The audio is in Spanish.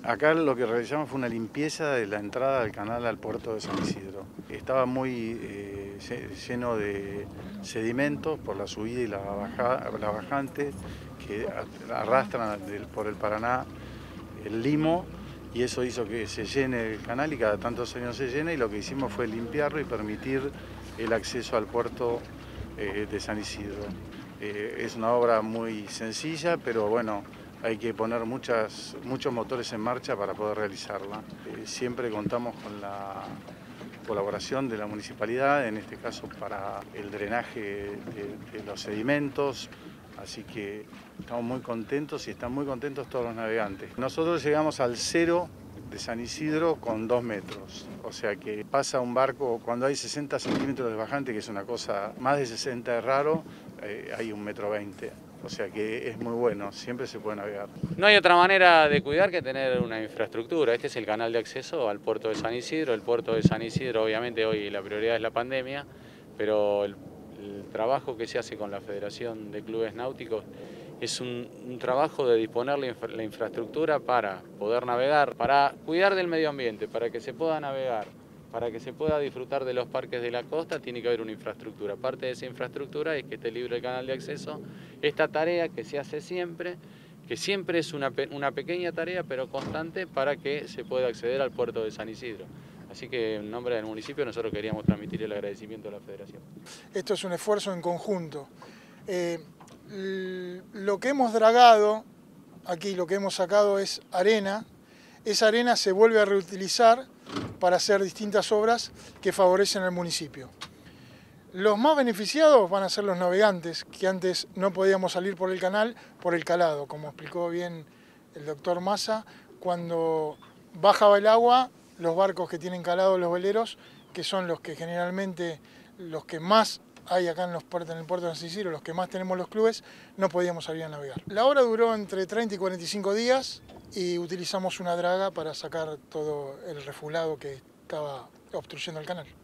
Acá lo que realizamos fue una limpieza de la entrada del canal al puerto de San Isidro. Estaba muy lleno de sedimentos por la subida y la bajante que arrastran por el Paraná el limo, y eso hizo que se llene el canal y cada tantos años se llena, y lo que hicimos fue limpiarlo y permitir el acceso al puerto de San Isidro. Es una obra muy sencilla, pero bueno, hay que poner muchos motores en marcha para poder realizarla. Siempre contamos con la colaboración de la municipalidad, en este caso para el drenaje de los sedimentos, así que estamos muy contentos y están muy contentos todos los navegantes. Nosotros llegamos al cero de San Isidro con 2 metros, o sea que pasa un barco cuando hay 60 centímetros de bajante, que es una cosa, más de 60 es raro, hay 1,20 m. O sea que es muy bueno, siempre se puede navegar. No hay otra manera de cuidar que tener una infraestructura. Este es el canal de acceso al puerto de San Isidro. El puerto de San Isidro, obviamente hoy la prioridad es la pandemia, pero el trabajo que se hace con la Federación de Clubes Náuticos es un trabajo de disponer la infraestructura para poder navegar, para cuidar del medio ambiente, para que se pueda navegar. Para que se pueda disfrutar de los parques de la costa tiene que haber una infraestructura. Parte de esa infraestructura es que esté libre el canal de acceso. Esta tarea que se hace siempre, que siempre es una pequeña tarea pero constante para que se pueda acceder al puerto de San Isidro. Así que en nombre del municipio nosotros queríamos transmitir el agradecimiento a la Federación. Esto es un esfuerzo en conjunto. Lo que hemos dragado aquí, lo que hemos sacado es arena. Esa arena se vuelve a reutilizar para hacer distintas obras que favorecen al municipio. Los más beneficiados van a ser los navegantes, que antes no podíamos salir por el canal por el calado, como explicó bien el doctor Massa. Cuando bajaba el agua, los barcos que tienen calado, los veleros, que son los que generalmente los que más hay acá en el puerto de San Isidro, los que más tenemos los clubes, no podíamos salir a navegar. La obra duró entre 30 y 45 días y utilizamos una draga para sacar todo el refulado que estaba obstruyendo el canal.